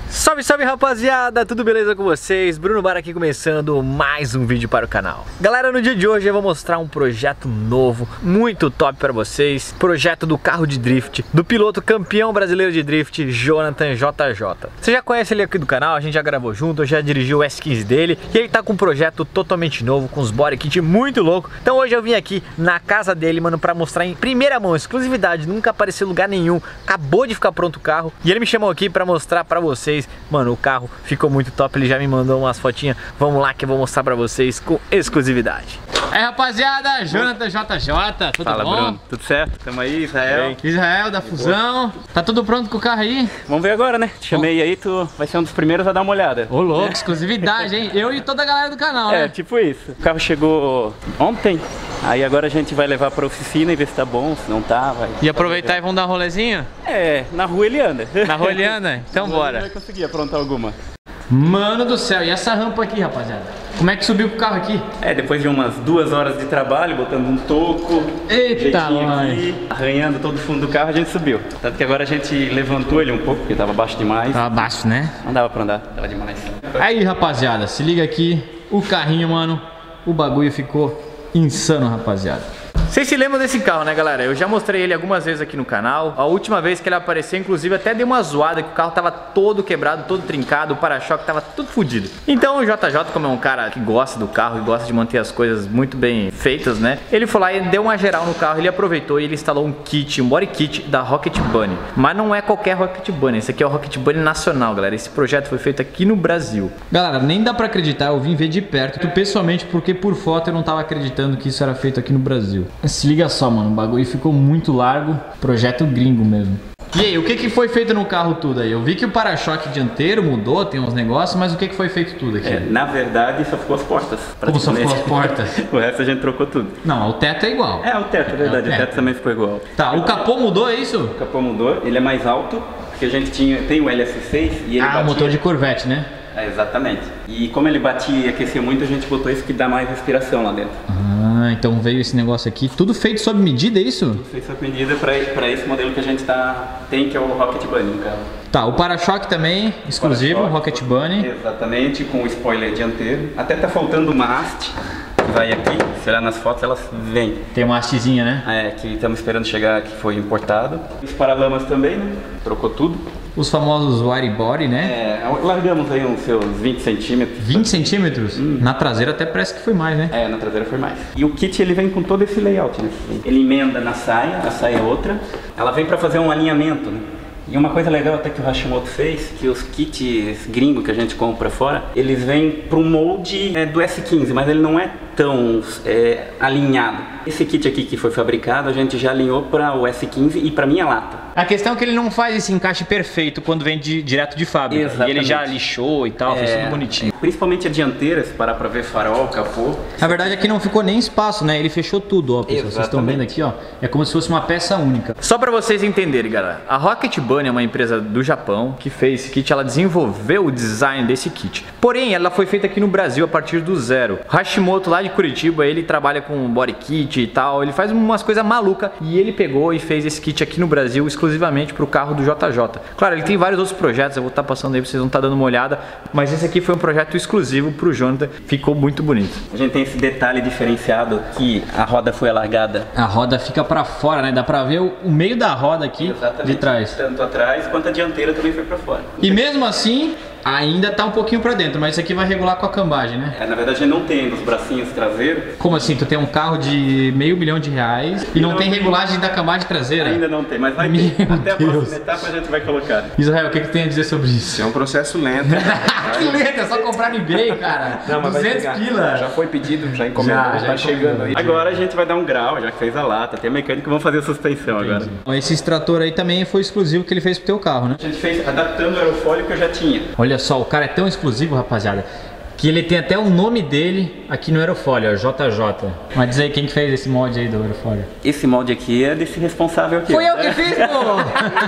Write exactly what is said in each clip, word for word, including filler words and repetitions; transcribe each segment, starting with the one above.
Salve, salve rapaziada, tudo beleza com vocês? Bruno Bar aqui começando mais um vídeo para o canal. Galera, no dia de hoje eu vou mostrar um projeto novo, muito top para vocês. Projeto do carro de drift, do piloto campeão brasileiro de drift, Jonathan J J. Você já conhece ele aqui do canal, a gente já gravou junto, eu já dirigi o S quinze dele. E ele tá com um projeto totalmente novo, com os body kit muito louco. Então hoje eu vim aqui na casa dele, mano, para mostrar em primeira mão, exclusividade, nunca apareceu em lugar nenhum. Acabou de ficar pronto o carro e ele me chamou aqui para mostrar para vocês. Mano, o carro ficou muito top, ele já me mandou umas fotinhas. Vamos lá que eu vou mostrar pra vocês com exclusividade. Aí rapaziada, Jonathan J J, tudo Fala, bom? Bruno, tudo certo? Tamo aí, Israel. Israel da Fusão, tá tudo pronto com o carro aí? Vamos ver agora, né? Te chamei aí, tu vai ser um dos primeiros a dar uma olhada. Ô louco, exclusividade, hein? Eu e toda a galera do canal, É, né? tipo isso. O carro chegou ontem, aí agora a gente vai levar pra oficina e ver se tá bom, se não tá, vai. E aproveitar e vamos dar um rolezinho? É, na rua ele anda. Na rua ele anda? Então Ele vai bora. conseguir aprontar alguma. Mano do céu, e essa rampa aqui, rapaziada? Como é que subiu com o carro aqui? É, depois de umas duas horas de trabalho, botando um toco, Eita, jeitinho mãe. aqui, arranhando todo o fundo do carro, a gente subiu. Tanto que agora a gente levantou ele um pouco, porque tava baixo demais. Tava baixo, né? Não dava pra andar, tava demais. Aí, rapaziada, se liga aqui, o carrinho, mano, o bagulho ficou insano, rapaziada. Vocês se lembram desse carro, né, galera? Eu já mostrei ele algumas vezes aqui no canal. A última vez que ele apareceu, inclusive, até deu uma zoada, que o carro tava todo quebrado, todo trincado, o para-choque tava tudo fodido. Então o J J, como é um cara que gosta do carro e gosta de manter as coisas muito bem feitas, né? Ele foi lá e deu uma geral no carro, ele aproveitou e ele instalou um kit, um body kit da Rocket Bunny. Mas não é qualquer Rocket Bunny, esse aqui é o Rocket Bunny nacional, galera. Esse projeto foi feito aqui no Brasil. Galera, nem dá pra acreditar, eu vim ver de perto, pessoalmente, porque por foto eu não tava acreditando que isso era feito aqui no Brasil. Se liga só, mano, o bagulho ficou muito largo, projeto gringo mesmo. E aí, o que que foi feito no carro tudo aí? Eu vi que o para-choque dianteiro mudou, tem uns negócios, mas o que que foi feito tudo aqui? É, na verdade, só ficou as portas. Como só ficou as portas? O resto a gente trocou tudo. Não, o teto é igual. É, o teto, é verdade, É, o o teto teto. também ficou igual. Tá, o capô mudou, é isso? O capô mudou, ele é mais alto, porque a gente tinha, tem o L S seis e ele Ah, batia... motor de Corvette, né? É, exatamente. E como ele batia e aquecia muito, a gente botou isso que dá mais respiração lá dentro. Ah, então veio esse negócio aqui, tudo feito sob medida, é isso? Fez essa medida para esse modelo que a gente tá, tem, que é o Rocket Bunny no carro. Tá, o para-choque também, exclusivo, Para-choque, Rocket Bunny. Exatamente, com o spoiler dianteiro. Até tá faltando uma haste, que vai aqui, se olhar nas fotos, elas vêm. Tem uma hastezinha, né? É, que estamos esperando chegar, que foi importado. Os paralamas também, né? Trocou tudo. Os famosos wide body, né? É, largamos aí uns seus vinte centímetros. vinte centímetros? Hum. Na traseira até parece que foi mais, né? É, na traseira foi mais. E o kit ele vem com todo esse layout, né? Ele emenda na saia, a saia é outra. Ela vem para fazer um alinhamento, né? E uma coisa legal até que o Hashimoto fez, que os kits gringos que a gente compra fora, eles vêm pro molde é, do S quinze, mas ele não é tão é, alinhado. Esse kit aqui que foi fabricado, a gente já alinhou para o S quinze e para minha lata. A questão é que ele não faz esse encaixe perfeito quando vem de, direto de fábrica. Exatamente. E ele já lixou e tal, fez É, tudo bonitinho. Principalmente a dianteira, se parar para ver farol, capô. Na verdade aqui não ficou nem espaço, né? Ele fechou tudo, ó, pessoal. Vocês estão vendo aqui, ó. É como se fosse uma peça única. Só pra vocês entenderem, galera, a Rocket Bunny é uma empresa do Japão que fez esse kit, ela desenvolveu o design desse kit. Porém, ela foi feita aqui no Brasil a partir do zero. Hashimoto lá de Curitiba, ele trabalha com body kit e tal, ele faz umas coisas malucas e ele pegou e fez esse kit aqui no Brasil exclusivamente pro carro do J J. Claro, ele tem vários outros projetos, eu vou estar passando aí pra vocês vão estar dando uma olhada, mas esse aqui foi um projeto exclusivo pro Jonathan, ficou muito bonito. A gente tem esse detalhe diferenciado que a roda foi alargada. A roda fica pra fora, né? Dá pra ver o, o meio da roda aqui de trás. Tanto atrás quanto a dianteira também foi pra fora. E mesmo assim, ainda tá um pouquinho pra dentro, mas isso aqui vai regular com a cambagem, né? É, na verdade, não tem os bracinhos traseiros. Como assim? Tu tem um carro de meio milhão de reais e não, não tem tem. regulagem da cambagem traseira? Ainda não tem, mas vai Meu ter. Até a Deus. próxima etapa a gente vai colocar. Israel, o que, que tem a dizer sobre isso? É um processo lento. Que letra, é só comprar no eBay, cara. Não, mas vai duzentos chegar. pila. Já foi pedido, já encomendou, Já, já tá encomendou. chegando aí. Agora a gente vai dar um grau, já que fez a lata, tem a mecânica, vamos fazer a suspensão agora. Esse extrator aí também foi exclusivo que ele fez pro teu carro, né? A gente fez adaptando o aerofólio que eu já tinha. Olha só, o cara é tão exclusivo, rapaziada, que ele tem até o nome dele aqui no aerofólio, ó, J J. Mas diz aí quem que fez esse molde aí do aerofólio. Esse molde aqui é desse responsável aqui. Foi eu que fiz, pô!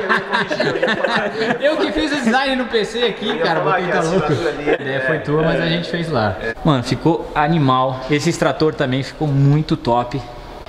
Eu que fiz o design no P C aqui, cara, botei tá louco. A ideia foi tua, mas a gente fez lá. Mano, ficou animal. Esse extrator também ficou muito top.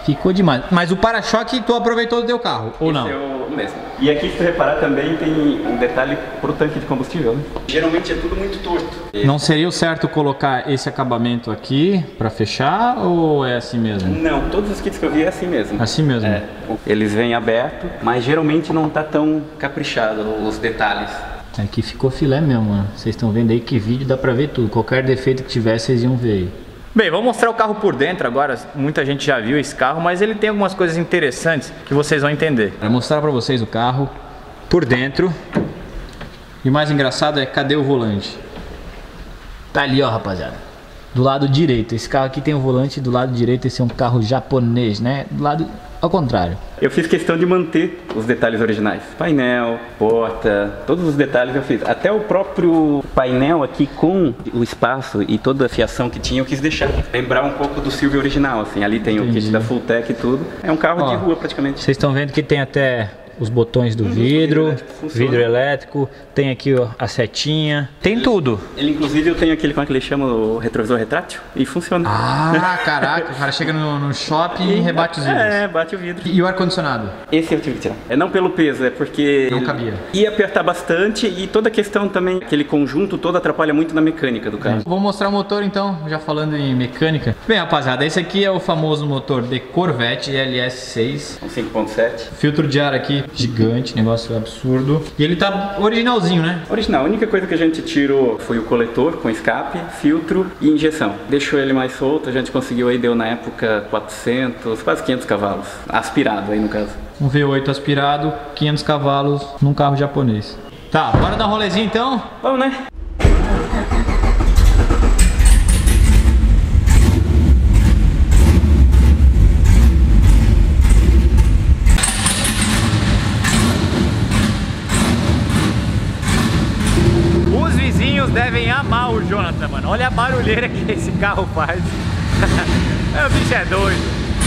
Ficou demais. Mas o para-choque tu aproveitou do teu carro, ou não? Esse é o mesmo. E aqui, se tu reparar, também tem um detalhe pro tanque de combustível, né? Geralmente é tudo muito torto. Não seria o certo colocar esse acabamento aqui pra fechar, ou é assim mesmo? Não, todos os kits que eu vi é assim mesmo. Assim mesmo? É. Eles vêm aberto, mas geralmente não tá tão caprichado os detalhes. Aqui ficou filé mesmo, mano. Vocês estão vendo aí que vídeo dá pra ver tudo. Qualquer defeito que tiver, vocês iam ver aí. Bem, vou mostrar o carro por dentro agora. Muita gente já viu esse carro, mas ele tem algumas coisas interessantes que vocês vão entender. Vou mostrar pra vocês o carro por dentro. E o mais engraçado é, cadê o volante? Tá ali, ó, rapaziada. Do lado direito. Esse carro aqui tem o volante, do lado direito esse é um carro japonês, né? Do lado ao contrário. Eu fiz questão de manter os detalhes originais. Painel, porta, todos os detalhes eu fiz. Até o próprio painel aqui com o espaço e toda a fiação que tinha eu quis deixar. Lembrar um pouco do Silvio original, assim. Ali tem Entendi. o kit da Fulltech e tudo. É um carro Ó, de rua praticamente. Vocês estão vendo que tem até os botões do vidro, vidro elétrico, tem aqui ó, a setinha, tem tudo. Ele inclusive eu tenho aquele, como é que ele chama, o retrovisor retrátil e funciona. Ah, caraca, o cara chega no, no shopping e rebate os vidros. É, bate o vidro. E o ar-condicionado? Esse eu tive que tirar. É não pelo peso, é porque não cabia. Ia apertar bastante e toda a questão também, aquele conjunto todo atrapalha muito na mecânica do carro. Vou mostrar o motor então, já falando em mecânica. Bem, rapaziada, esse aqui é o famoso motor de Corvette L S seis. Um cinco ponto sete. Filtro de ar aqui gigante, negócio absurdo. E ele tá originalzinho, né? Original. A única coisa que a gente tirou foi o coletor com escape, filtro e injeção. Deixou ele mais solto, a gente conseguiu aí, deu na época quatrocentos, quase quinhentos cavalos. Aspirado aí no caso. Um V oito aspirado, quinhentos cavalos num carro japonês. Tá, bora dar um rolezinho então? Vamos, né? Devem amar o Jonathan, mano. Olha a barulheira que esse carro faz. É, o bicho é doido.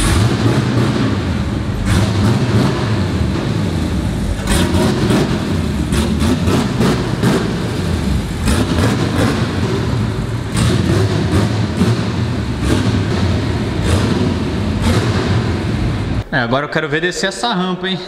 É, agora eu quero ver descer essa rampa, hein?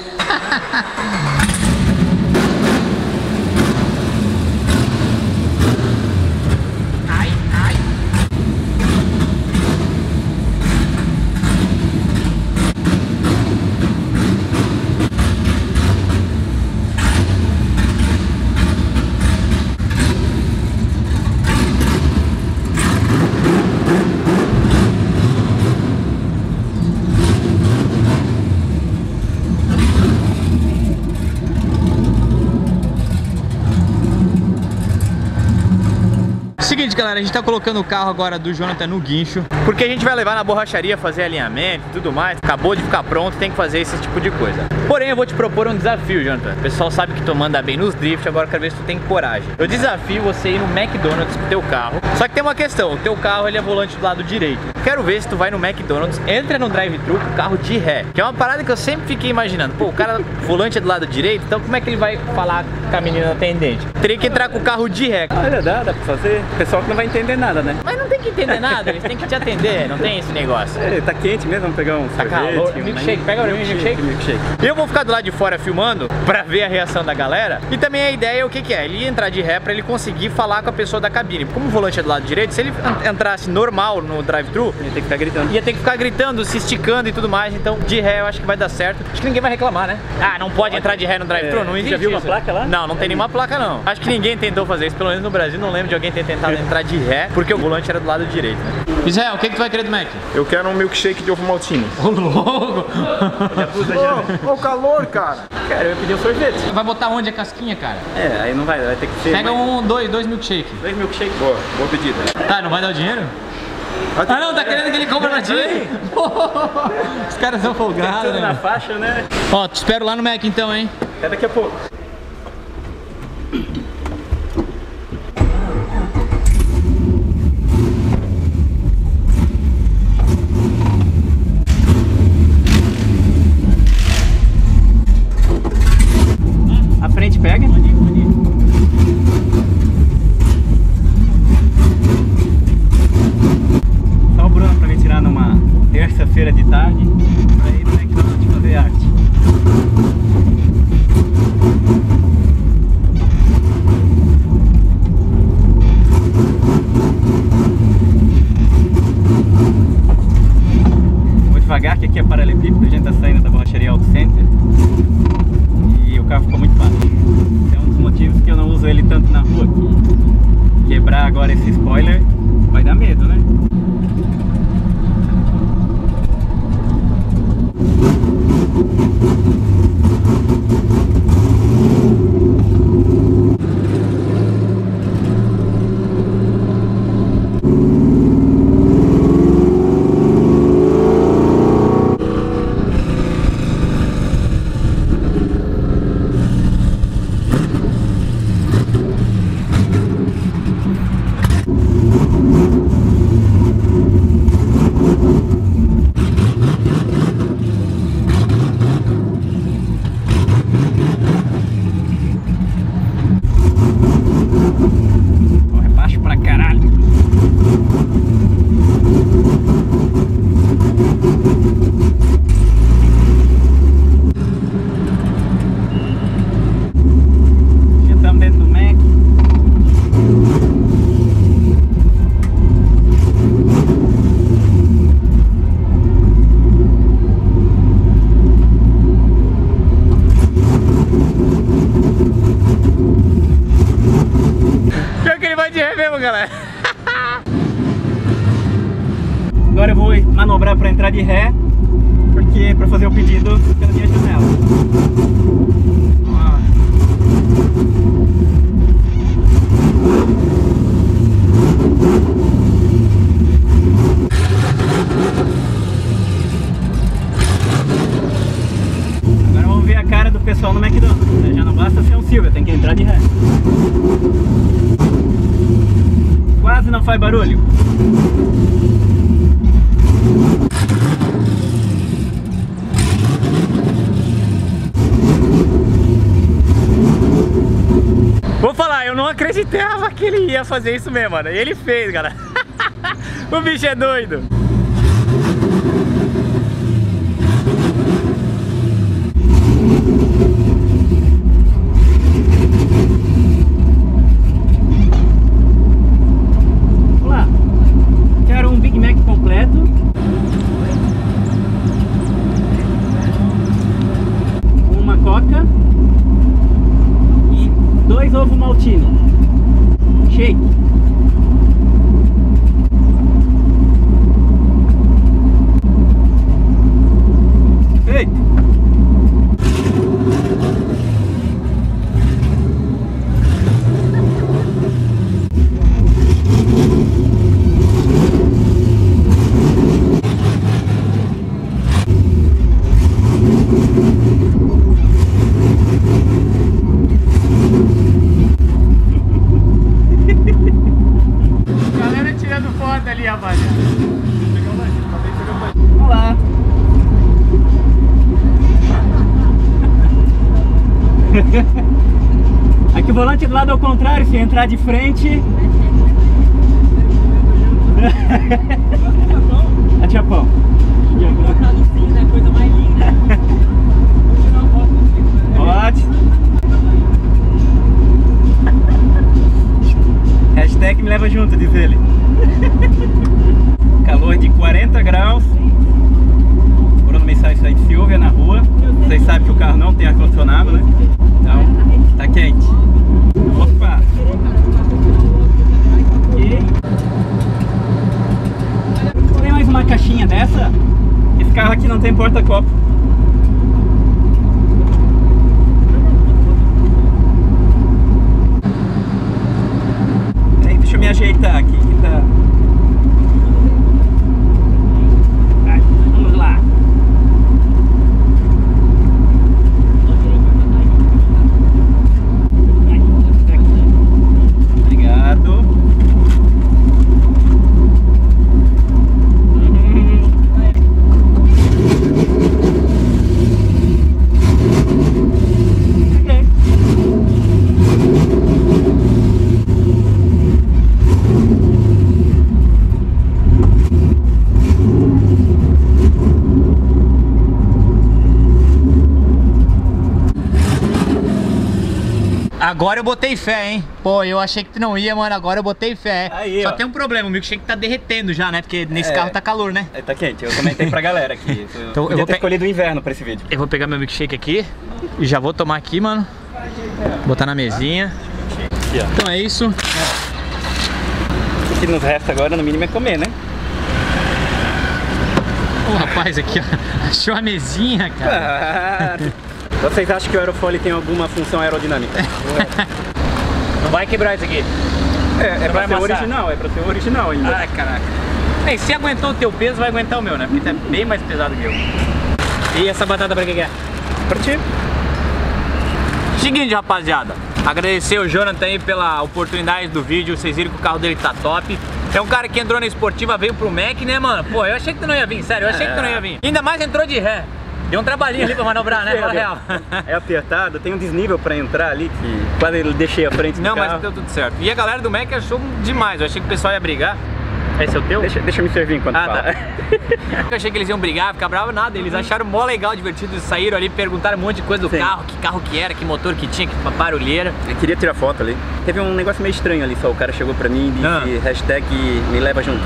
Seguinte, galera, a gente tá colocando o carro agora do Jonathan no guincho, porque a gente vai levar na borracharia, fazer alinhamento e tudo mais. Acabou de ficar pronto, tem que fazer esse tipo de coisa. Porém, eu vou te propor um desafio, Jonathan. O pessoal sabe que tu manda bem nos drift, agora eu quero ver se tu tem coragem. Eu desafio você ir no McDonald's com o teu carro. Só que tem uma questão, o teu carro ele é volante do lado direito. Quero ver se tu vai no McDonald's, entra no drive-thru com o carro de ré. Que é uma parada que eu sempre fiquei imaginando. Pô, o cara volante é do lado direito, então como é que ele vai falar com a menina atendente? Teria que entrar com o carro de ré. Olha, dá, dá pra fazer. O pessoal que não vai entender nada, né? Mas não tem que entender nada, eles têm que te atender, não tem esse negócio. É, tá quente mesmo, vamos pegar um tá sorvete. Calor. Um milkshake, pega o milkshake. milkshake. Eu vou ficar do lado de fora filmando pra ver a reação da galera. E também a ideia é o que que é, ele ia entrar de ré pra ele conseguir falar com a pessoa da cabine. Como o volante é do lado direito, se ele entrasse normal no drive-thru, ia ter que ficar gritando. Ia ter que ficar gritando, se esticando e tudo mais. Então de ré eu acho que vai dar certo. Acho que ninguém vai reclamar, né? Ah, não pode entrar de ré no drive-thru? É, não existe. Já viu uma isso. placa lá? Não, não tem nenhuma placa não. Acho que ninguém tentou fazer isso, pelo menos no Brasil. Não lembro de alguém ter tentado entrar de ré, porque o volante era do lado direito, né? Israel, o que que tu vai querer do Mac? Eu quero um milkshake de ovo maltine. Ô, louco! Ô, o calor, cara! Cara, eu ia pedir um sorvete. Vai botar onde a casquinha, cara? É, aí não vai, vai ter que ser... Pega mais... um, dois, dois milkshake. Dois milkshake. Boa, boa pedida. Tá, não vai dar o dinheiro? Ah não, tá querendo que ele compre pra ti? Os caras são folgados, tudo né? na faixa, né? Ó, te espero lá no Mac então, hein? Até daqui a pouco. A frente pega. Só o Bruno pra me tirar numa terça-feira de tarde. tanto na rua que quebrar agora esse spoiler vai dar medo, né? Galera. Agora eu vou manobrar para entrar de ré, porque para fazer o pedido pela minha janela. Ah. Agora vamos ver a cara do pessoal no McDonald's. Já não basta ser um Silvia, tem que entrar de ré. Quase não faz barulho. Vou falar, eu não acreditava que ele ia fazer isso mesmo, mano. E ele fez, galera. O bicho é doido. Ovo maltine shake. Feito. Ali, rapaziada. Olá. Aqui o volante do lado ao contrário, se entrar de frente. A Japão. É a coisa mais linda. Ótimo. Hashtag me leva junto, diz ele. Calor de quarenta graus. Bruno me sai sair de Silvia na rua. Vocês sabem que o carro não tem ar-condicionado, né? Então, tá quente. Opa! Ok. Tem mais uma caixinha dessa. Esse carro aqui não tem porta-copo. Deixa eu me ajeitar aqui, que tá... Vai, vamos lá. Obrigado. Agora eu botei fé, hein? Pô, eu achei que tu não ia, mano. Agora eu botei fé. Aí, Só ó. tem um problema, o milkshake tá derretendo já, né? Porque nesse É. carro tá calor, né? É, tá quente, eu comentei pra galera aqui. Eu Então, eu podia vou ter pe- escolhido o inverno pra esse vídeo. Eu vou pegar meu milkshake aqui e já vou tomar aqui, mano. Botar na mesinha. Aqui, ó. Então é isso. O que nos resta agora, no mínimo, é comer, né? Ô rapaz, aqui ó, achou a mesinha, cara. Vocês acham que o aerofólio tem alguma função aerodinâmica? Não vai quebrar isso aqui. É, é Não pra vai ser amassar. original, é pra ser original ainda. Ai, caraca. Ei, se aguentou o teu peso, vai aguentar o meu, né? Porque tá bem mais pesado que eu. E essa batata pra que é? Pra ti. Seguinte, rapaziada. Agradecer o Jonathan aí pela oportunidade do vídeo. Vocês viram que o carro dele tá top. É um cara que entrou na esportiva, veio pro Mac, né, mano? Pô, eu achei que tu não ia vir, sério, eu achei que tu não ia vir. Ainda mais entrou de ré. Deu um trabalhinho ali pra manobrar, né? Fala real. É apertado, tem um desnível pra entrar ali que quase eu deixei a frente do Não, carro. mas deu tudo certo. E a galera do Mac achou demais. Eu achei que o pessoal ia brigar. Esse é o teu? Deixa, deixa eu me servir enquanto Ah, fala. tá. Eu achei que eles iam brigar, ficar bravo, nada. Eles acharam mó legal, divertido. Eles saíram ali, perguntaram um monte de coisa do Sim. carro, que carro que era, que motor que tinha, que barulheira. Eu queria tirar foto ali. Teve um negócio meio estranho ali só. O cara chegou pra mim e disse Ah. hashtag me leva junto.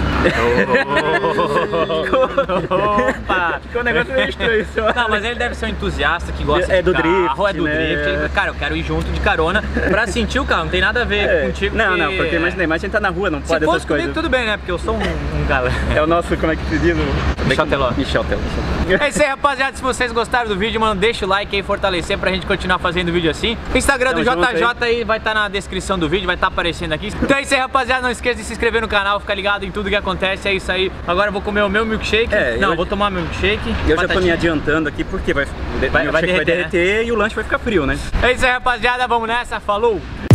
Opa! Ficou um negócio meio estranho só. Não, mas ele deve ser um entusiasta que gosta É de do carro, drift, é do né? drift. Cara, eu quero ir junto de carona pra sentir o carro, não tem nada a ver É. contigo. Não, não, porque imagina, imagina a gente tá na rua, não Se pode fosse essas comigo, coisas. tudo bem, né? Porque eu sou um, um galã. É o nosso, como é que se diz? O... Michel Teló. Michel Teló. É isso aí, rapaziada. Se vocês gostaram do vídeo, mano, deixa o like aí, fortalecer pra gente continuar fazendo vídeo assim. O Instagram do Tamo J J junto aí vai estar na descrição do vídeo, vai estar aparecendo aqui. Então é isso aí, rapaziada. Não esqueça de se inscrever no canal, ficar ligado em tudo que acontece. É isso aí. Agora eu vou comer o meu milkshake. É, Não, eu- vou tomar meu milkshake. Eu já tô batatinha. me adiantando aqui porque vai, Vai- meu vai shake vai derreter, derreter e o lanche vai ficar frio, né? É isso aí, rapaziada. Vamos nessa. Falou!